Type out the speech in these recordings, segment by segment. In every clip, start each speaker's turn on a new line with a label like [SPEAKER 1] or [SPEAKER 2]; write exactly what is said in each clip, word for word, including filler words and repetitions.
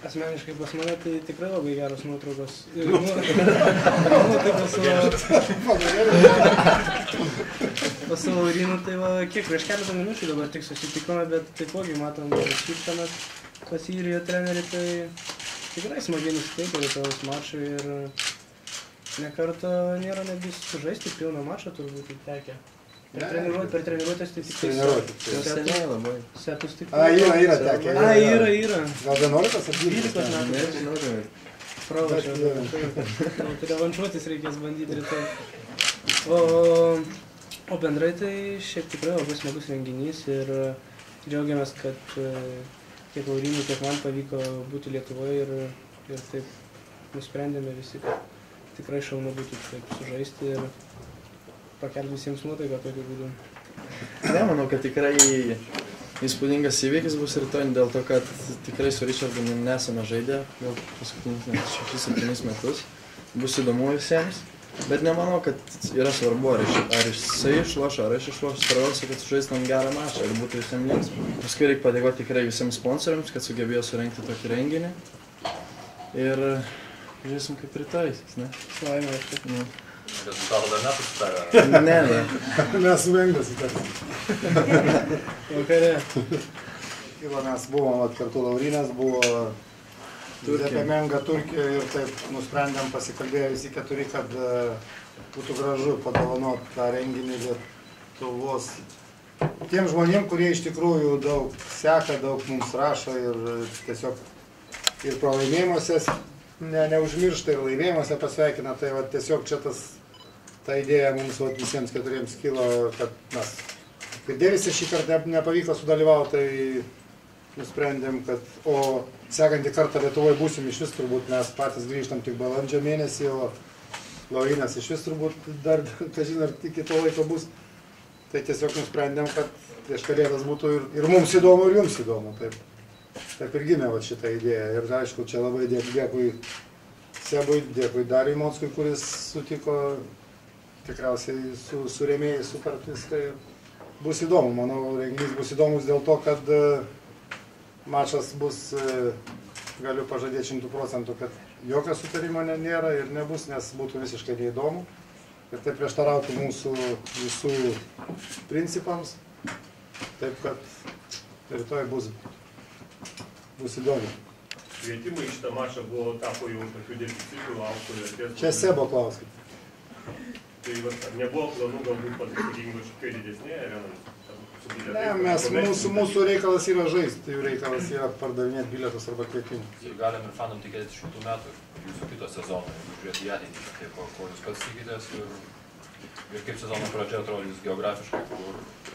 [SPEAKER 1] Asmeniškai pas mane tai tikrai labai geros nuotraukos. Pas savo Laurynu, tai va, kiek prieš keletą minučių dabar tik susitikome, bet taipogi matom šypsenas pas jį ir jo trenerių, tai tikrai smagiai nusiteikę Lietuvos mačui ir ne kartą nėra netgi sužaisti pilną mačą turbūt tekę. Per treniruotės tai tik tai setus tik.
[SPEAKER 2] A, yra, yra tekę.
[SPEAKER 1] A, yra, yra.
[SPEAKER 2] Gal vienuolikos ar
[SPEAKER 1] dvylikos metų. Pravažiuoju. Tai revanšuotis reikės bandyti rytoj. O bendrai tai šiaip tikrai labai smagus renginys ir džiaugiamės, kad tiek Laurynui, tiek man pavyko būti Lietuvoje ir taip nusprendėme visi, kad tikrai šaunu būtų taip sužaisti ir pakelti visiems nuotaiką tokiu būdu.
[SPEAKER 3] Ne, manau, kad tikrai įspūdingas įvykis bus rytoj dėl to, kad tikrai su Richardu nesame žaidę gal paskutinius šešis septynis metus. Bus įdomu visiems, bet nemanau, kad yra svarbu, ar jisai išloš, ar aš išlošiu. Svarbiausia, kad sužaistumėm gerą mačą ir būtų visiems linksma. Paskui reikia padėkoti tikrai visiems sponsoriams, kad sugebėjo surengti tokį renginį. Ir žiūrėsim kaip rytoj, ne?
[SPEAKER 1] Savaime, aišku.
[SPEAKER 4] Rezultato dar nesusitarė?
[SPEAKER 3] Ne, ne.
[SPEAKER 2] Mes su Vengas įtarėm.
[SPEAKER 1] Vakarė.
[SPEAKER 2] Mes buvom kartu Laurynas, buvo Zepe Menga Turkijoje ir taip nusprendėm pasikalbėję visi keturi, kad būtų gražu padovanoti tą renginį Lietuvos tiem žmonėm, kurie iš tikrųjų daug seka, daug mums rašo ir tiesiog ir pralaimėjimuose neužmiršta ir laimėjimuose pasveikina. Tai va tiesiog čia tas ta idėja mums visiems keturiems kilo, kad mes kaip dėvisi šį kartą nepavyko sudalyvauti, tai nusprendėm, kad o sekantį kartą Lietuvoje būsim iš vis turbūt, mes patys grįžtam tik balandžio mėnesį, o Laurynas iš vis turbūt dar, kažin ar iki to laiko bus. Tai tiesiog nusprendėm, kad prieš kalėdas būtų ir, ir mums įdomu, ir jums įdomu. Taip, taip ir gimė va šitą idėją. Ir aišku, čia labai dėkui Sebui, dėkui Dariui Mockui, kuris sutiko tikriausiai su, su rėmėjais sutartis. Tai bus įdomu, manau, renginys bus įdomus dėl to, kad mačas bus, galiu pažadėti šimtų procentų, kad jokio sutarimo nėra ir nebus, nes būtų visiškai neįdomu. Ir tai prieštarautų mūsų visų principams. Taip, kad rytoj bus, bus įdomu.
[SPEAKER 4] Kvietimai į šitą mačą buvo tapo jau tokių deficitų, aukšto vertės.
[SPEAKER 2] Čia Sebo klauskit.
[SPEAKER 4] Tai ar nebuvo planų galbūt pasakykime kažkokiai didesnėje arenai?
[SPEAKER 2] Ne, mes, mūsų, mūsų reikalas yra žaisti, tai jų reikalas yra pardavinėti bilietus arba kvietimus.
[SPEAKER 4] Ir galim ir fanom tikėtis šitų metų, jūsų kito sezono, jeigu žiūrėti į ateitį, tai ko, ko jūs pats tikitės ir, ir kaip sezono pradžia atrodys geografiškai, kur...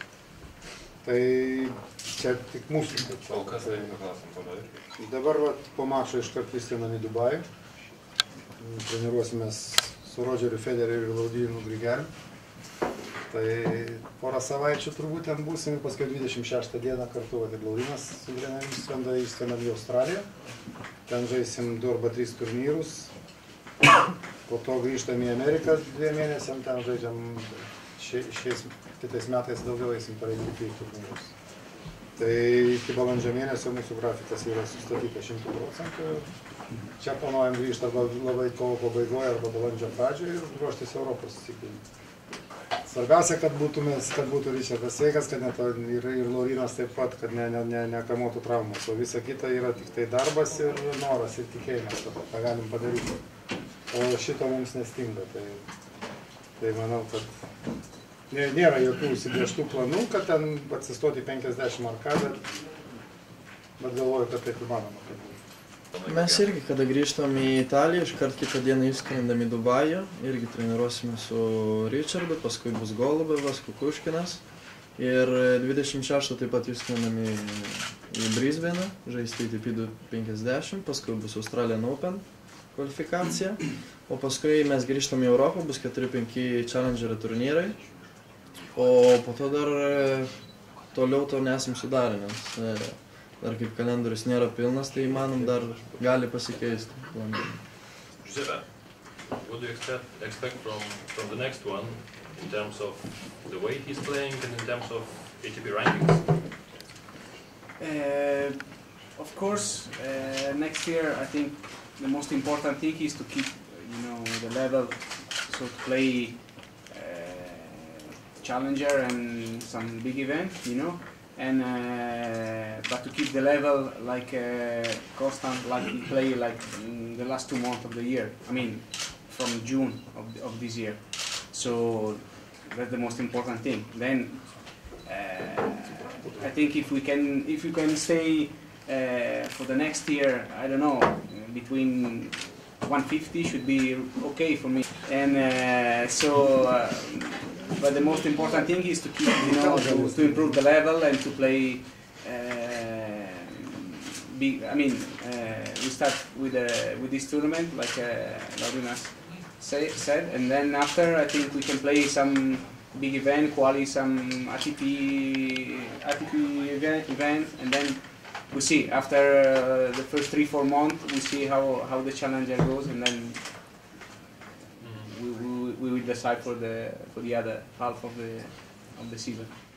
[SPEAKER 2] Tai čia tik mūsų.
[SPEAKER 4] Kol kas tai paklausam toliau irgi.
[SPEAKER 2] Dabar va, po mačo iškart įskrendam į Dubajų. Treniruosimės su Rodžeriu Federeriu ir Laurynu Grigeliu. Tai porą savaičių turbūt ten būsim, paskui dvidešimt šeštą dieną kartu, va, kaip Laurynas su treneriu skrenda, išskrendam į Australiją. Ten žaisim du arba tris turnyrus. Po to grįžtam į Ameriką dviem mėnesiam, ten žaidžiam šiais kitais metais daugiau eisim pareigyti į turnyrus. Tai iki balandžio mėnesio mūsų grafikas yra sustatytas šimtu procentų. Čia planuojam grįžti arba labai kovo pabaigoje, arba balandžio pradžioje ir ruoštis Europos susitikimui. Svarbiausia, kad, būtumės, kad būtų Richardas sveikas, kad net ir, ir Laurynas taip pat, kad ne, ne, ne, nekamuotų traumas, o visa kita yra tik tai darbas ir noras ir tikėjimas, kad tą galim padaryti. O šito mums nestinga, tai, tai manau, kad nė, nėra jokių užsibrėžtų planų, kad ten atsistoti penkiasdešimt ar ką, bet, bet galvoju, kad taip įmanoma.
[SPEAKER 3] Mes irgi, kada grįžtam į Italiją, iškart kitą dieną išskrendam į Dubajų, irgi treniruosime su Richardu, paskui bus Golubevas, Kukuškinas. Ir dvidešimt šeštą taip pat išskrendam į, į Brisbane'ą, žaisti A T P du penkiasdešimt, paskui bus Australian Open kvalifikacija. O paskui mes grįžtam į Europą, bus keturi penki Challengerio turnyrai. O po to dar toliau to nesam sudarę, nes dar kaip kalendorius nėra pilnas, tai manom dar gali pasikeisti.
[SPEAKER 4] Giuseppe, what do you expect, expect from, from the next one in terms of the way he's playing and in terms of A T P rankings?
[SPEAKER 1] E,
[SPEAKER 5] of course, uh, next year I think the most important thing is to keep, you know, the level, so to play uh, challenger and some big event, you know, and uh, but to keep the level like uh, constant, like we play like in the last two months of the year. I mean, from June of, of this year. So that's the most important thing. Then uh, I think if we can, if we can stay uh, for the next year, I don't know, between one fifty should be okay for me. And uh, so, uh, but the most important thing is to keep, you know, to, to improve the level and to play. Uh, big. I mean, uh, we start with uh, with this tournament, like uh, Laurinas say, said, and then after I think we can play some big event, quali, some A T P, A T P event, event, and then we see after uh, the first three four months we see how how the challenger goes, and then we, we, we will decide for the for the other half of the of the season.